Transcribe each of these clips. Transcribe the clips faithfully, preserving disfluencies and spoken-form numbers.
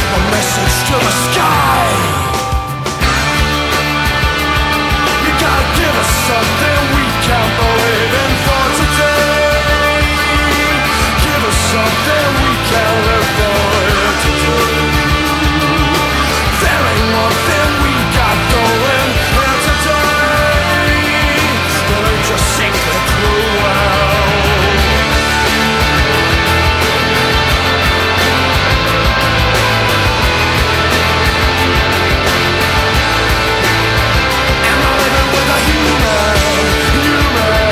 a message to the sky. You gotta give us something we can believe in for today. Give us something we can live for here today. There ain't nothing we got going here today, but ain't just simply cruel. Human, human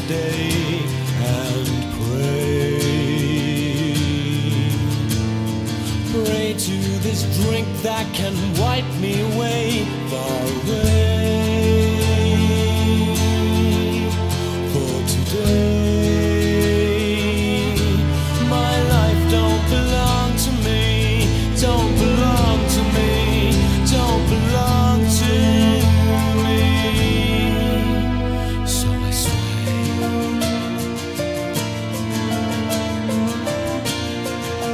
stay and pray. Pray to this drink that can wipe me away, far away. For today, my life don't belong to me, don't belong to me, don't belong to me. So I sway.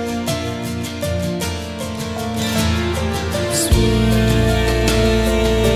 Sway.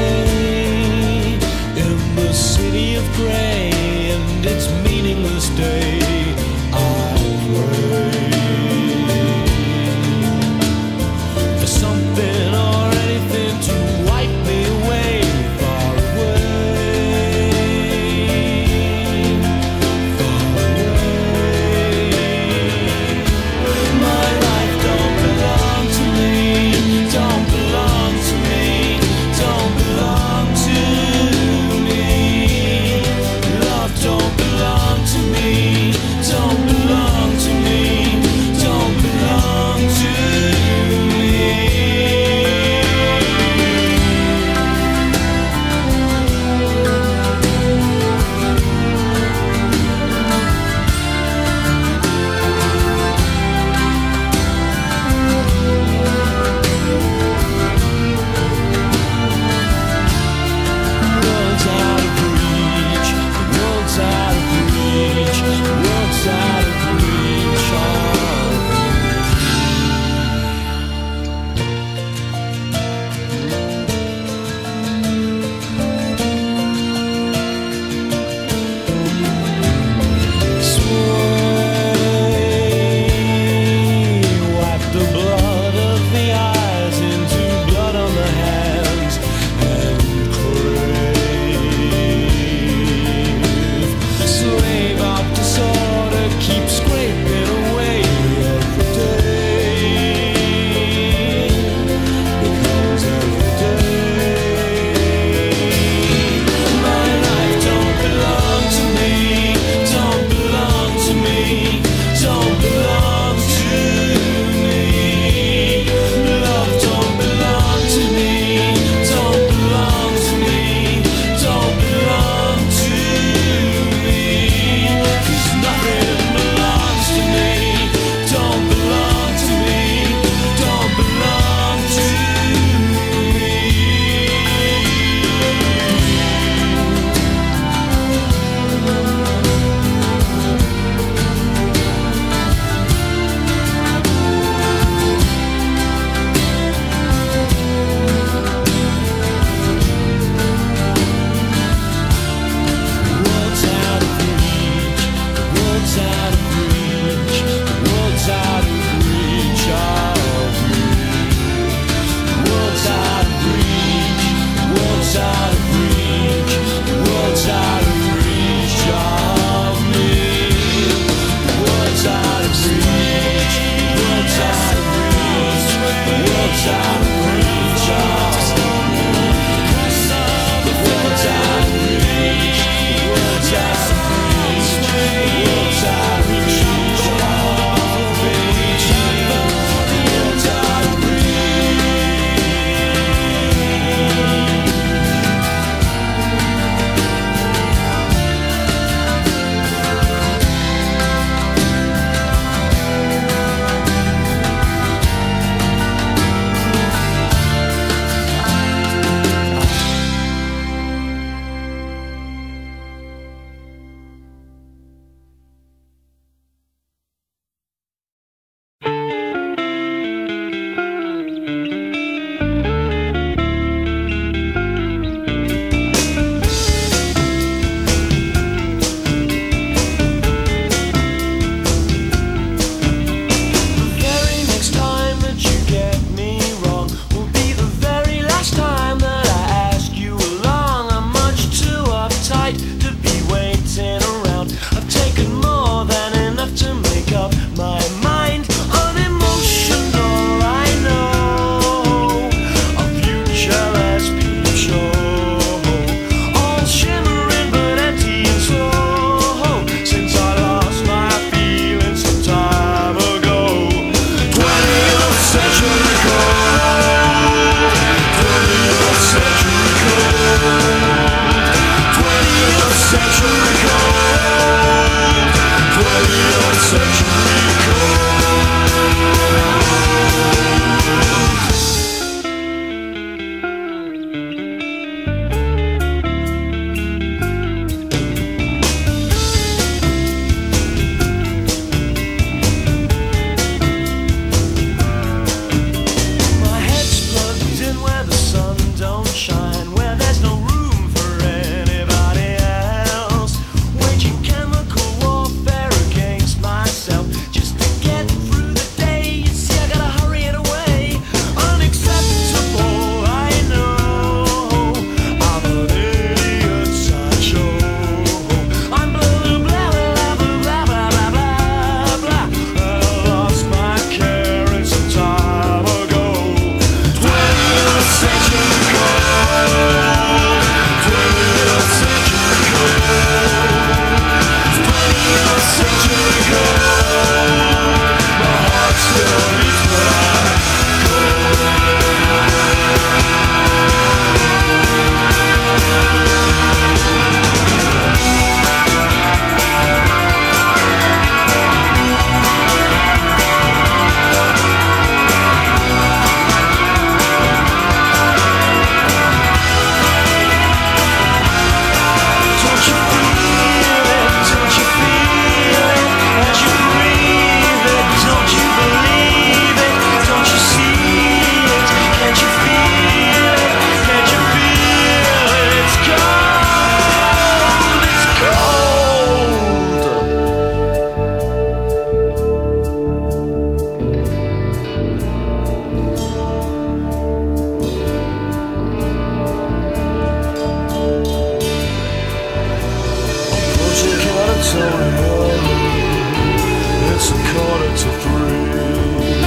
it's a quarter to three.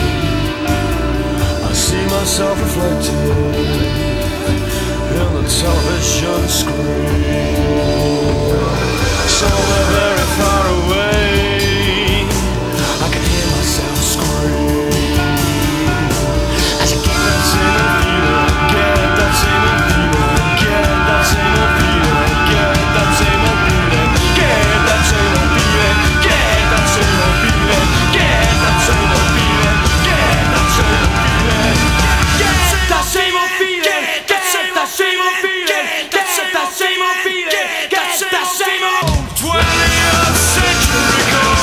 I see myself reflected in the television screen. Somewhere very far away, I can hear myself scream. As I get that same feeling, get that same feeling, get that same feeling, get that same feeling, get that same feeling, get that same feeling, get that same feeling, get that same feeling, get that same feeling, get that same feeling, get that same feeling, get that same twentieth century gold.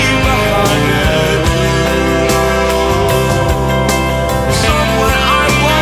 Somewhere I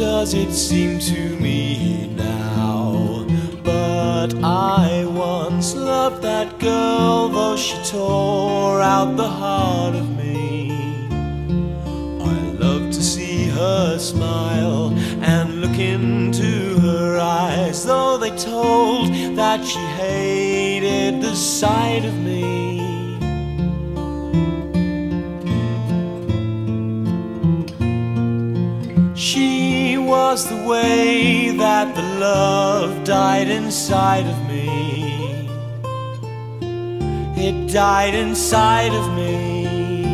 does it seem to me now? But I once loved that girl, though she tore out the heart of me. I love to see her smile and look into her eyes, though they told that she hated the sight of me. She was the way that the love died inside of me. It died inside of me.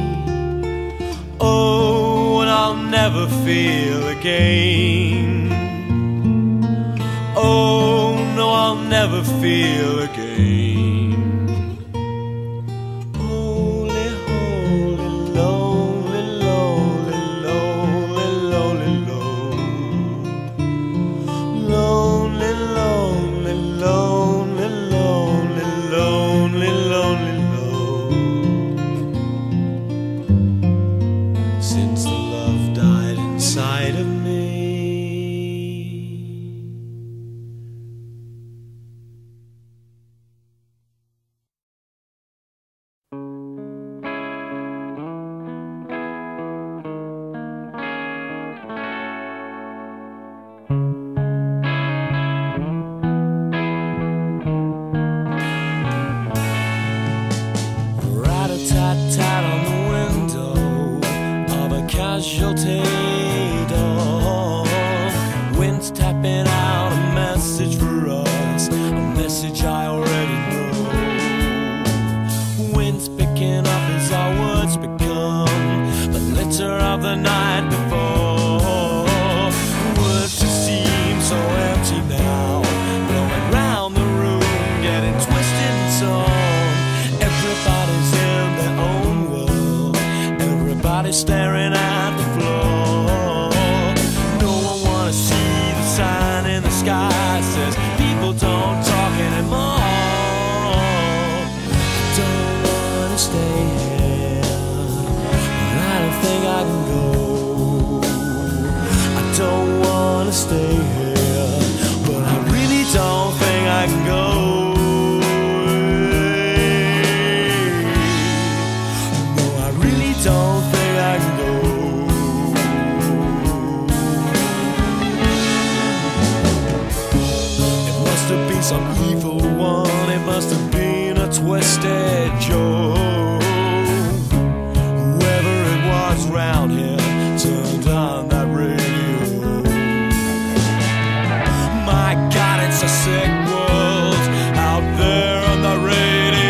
Oh, and I'll never feel again. Oh, no, I'll never feel again. Holy, holy, lonely, lonely, lonely, lonely, lonely, lonely, lonely, lonely, lonely, lonely, lonely. Since the love died inside of me. Rat-a-tat-tat on the window of a casualty door. Wind's tapping out a message for us, a message I already know. Wind's picking up as our words become the litter of the night before. Words just seem so empty now, blowing round the room, getting twisted and torn. Everybody's in their own world, everybody's staring at the floor. No one wanna see the sign in the sky says people don't talk anymore. I don't wanna stay here, but I don't think I can go. I don't wanna stay here, but I really don't think I can go. Don't think I can go. It must have been some evil one, it must have been a twisted joke. Whoever it was round here turned on that radio. My God, it's a sick world out there on the radio.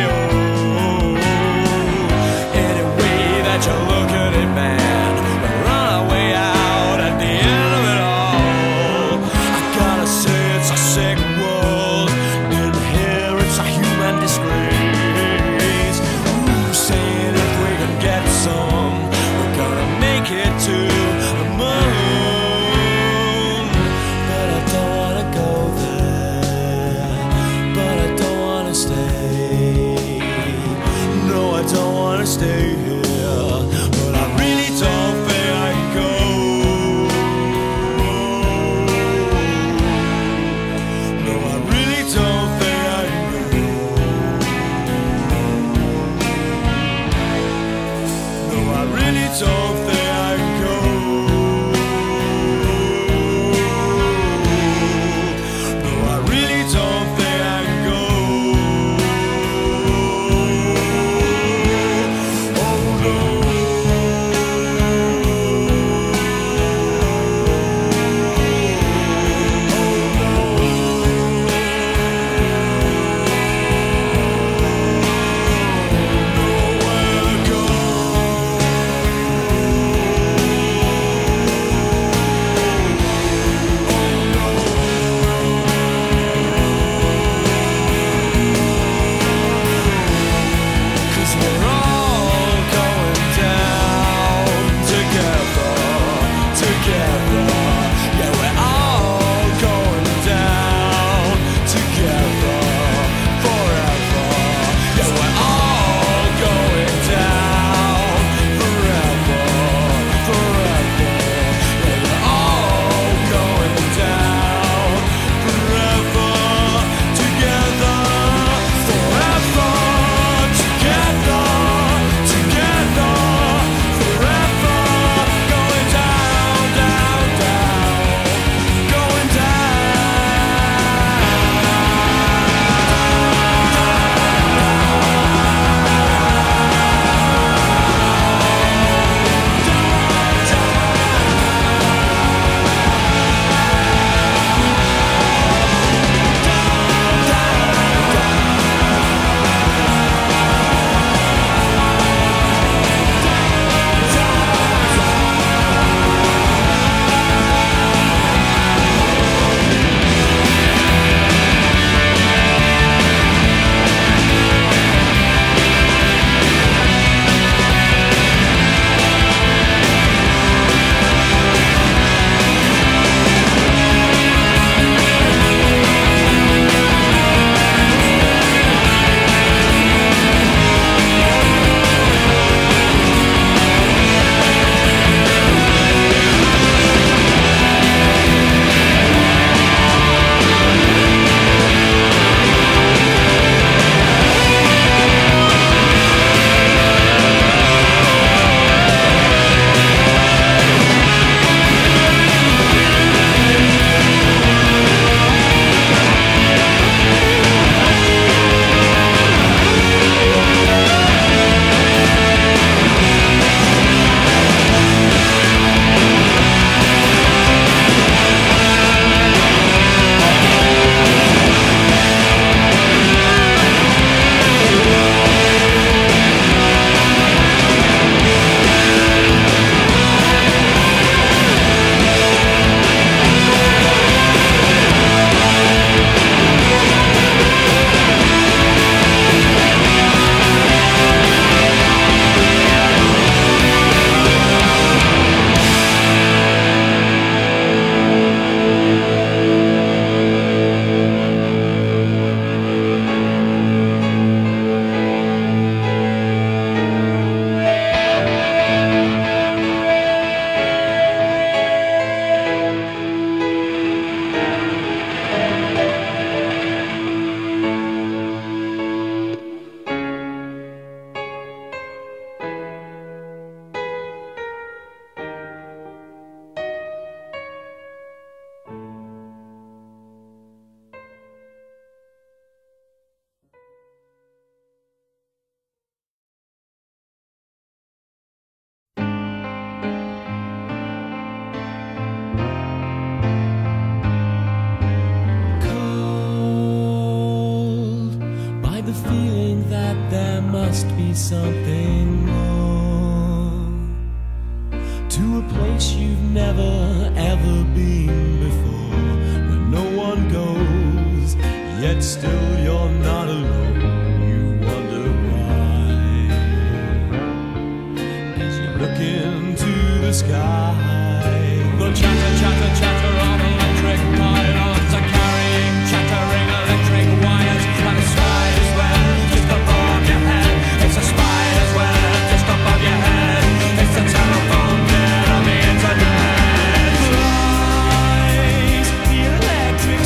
You look at it, man, we're on our way out at the end of it all. I gotta say it's a sick world, in here it's a human disgrace. something more, to a place you've never ever been before, where no one goes, yet still you're not alone. You wonder why, as you look into the sky. The chatter, chatter, chatter of electric pylons are carrying chattering electric wires, and a spider's web just above your head. It's a spider's web just above your head. It's a telephone net on the internet. Flies the electric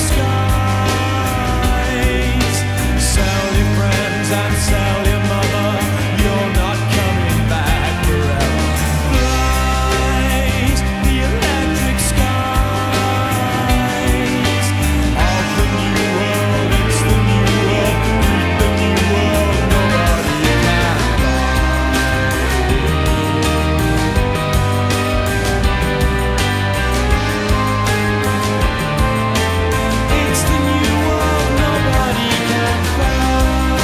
skies. Sell your friends and sell your mother. You're not coming back forever. Flies the electric skies of the new world. It's the new world. Meet the new world. Nobody can It's the new world. Nobody can find.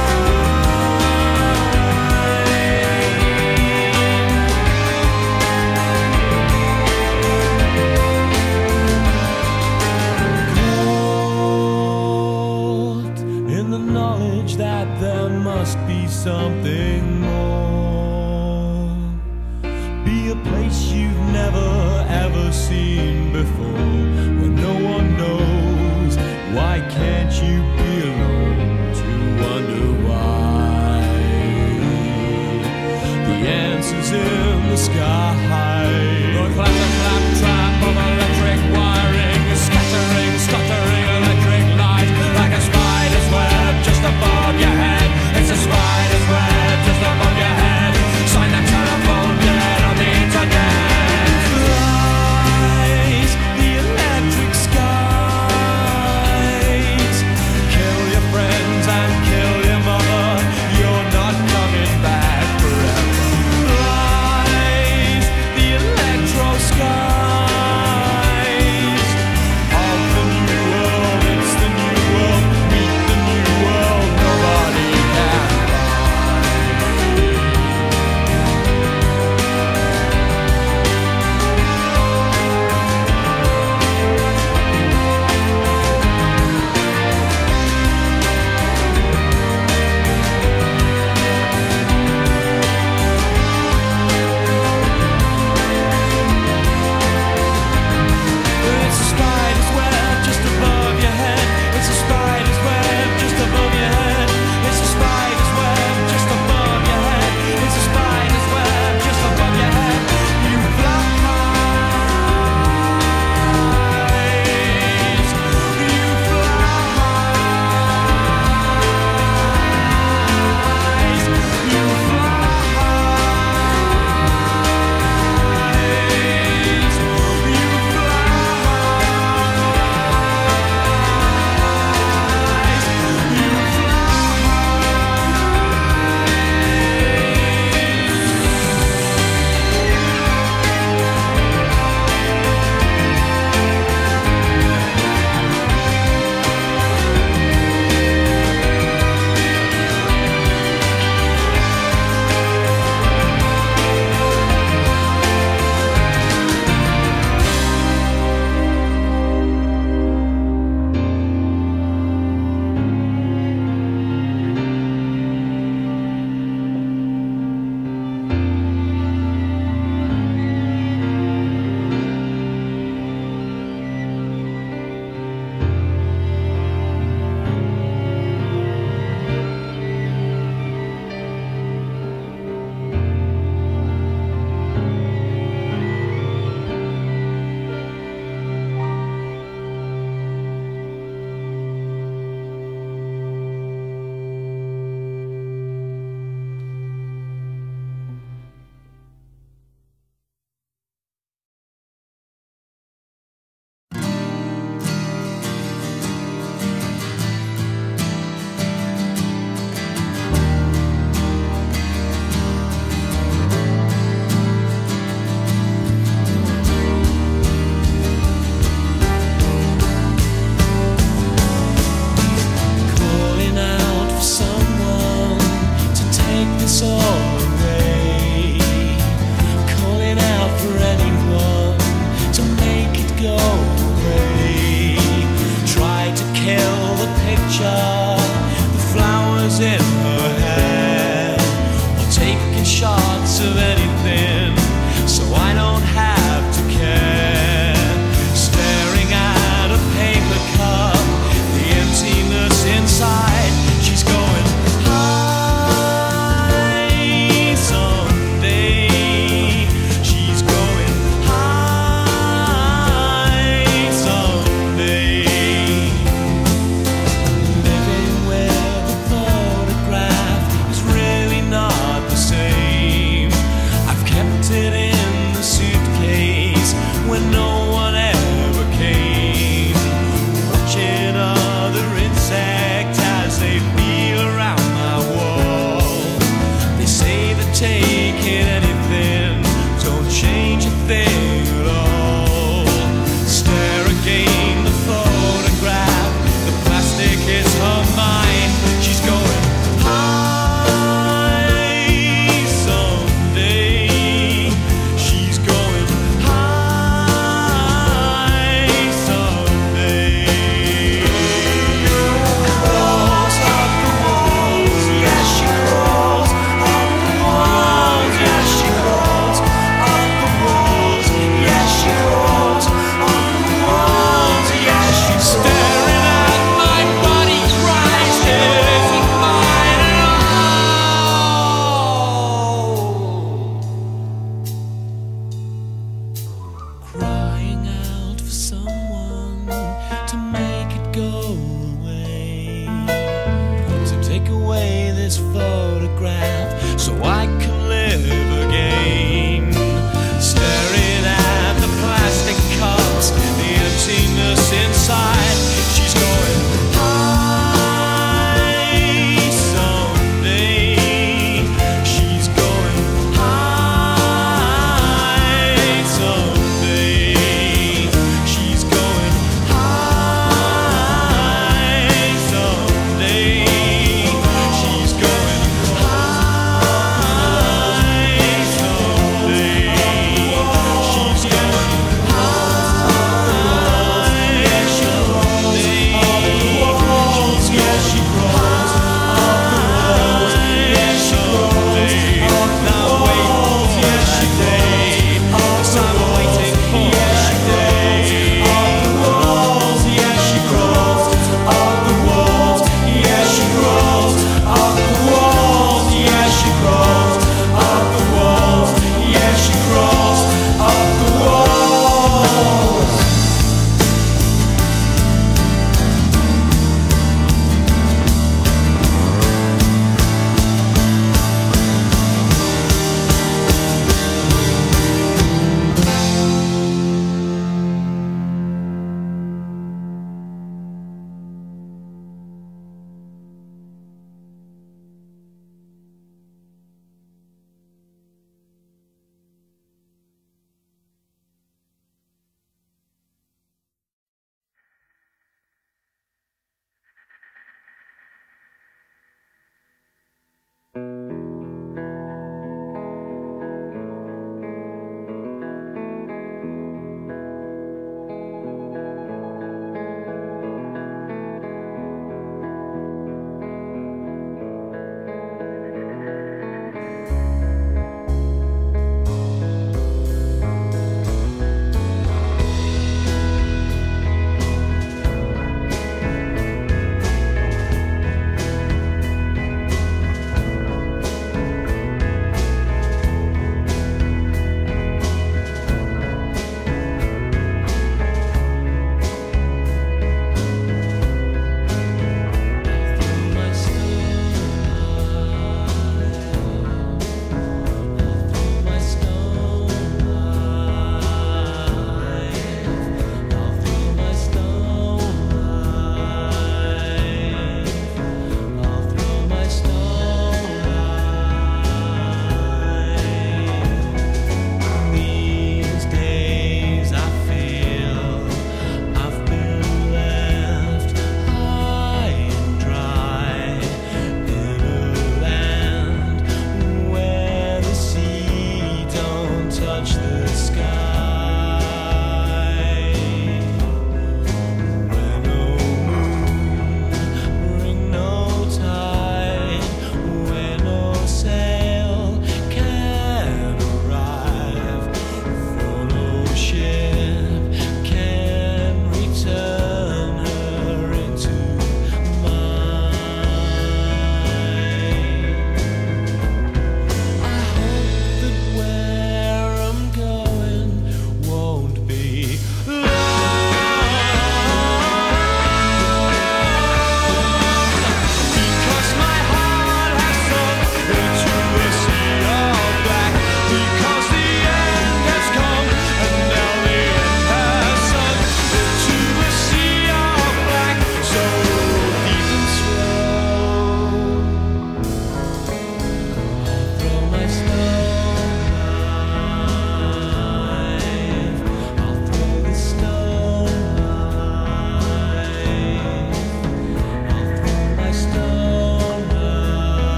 Caught in the knowledge that there must be something more, be a place you've never ever seen before, where no one knows. Why can't you be alone to wonder why? The answer's in the sky. The clatter clap trap of electric wiring is scattering, stuttering electric light like a spider's web just above your head. It's a spider's web just picture, the flowers in her hair, or taking shots of anything, so I don't have to care. Staring at a paper cup, the emptiness inside, she's going high someday. She's going high someday. Living with a photograph is really not the same.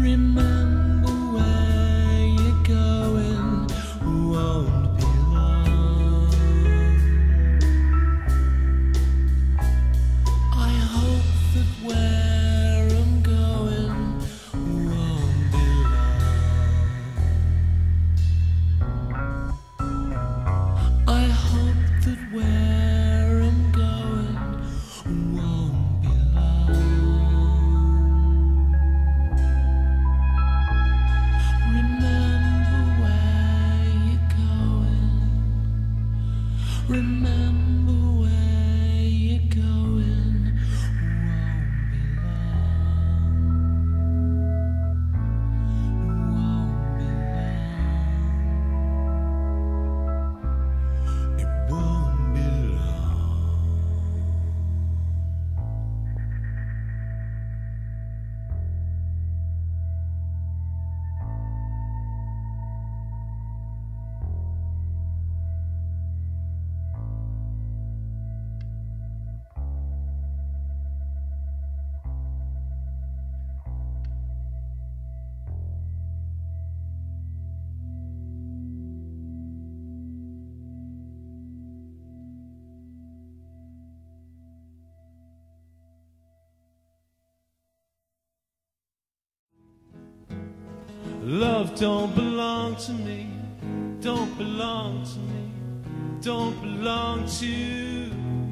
Remember where you're going won't be long. I hope that where I'm going won't be long. I hope that where I'm going won't be long. Remember where you're going. Remember where you're going won't be long. Won't be long. It won't be long. Love don't belong to me, don't belong to me, don't belong to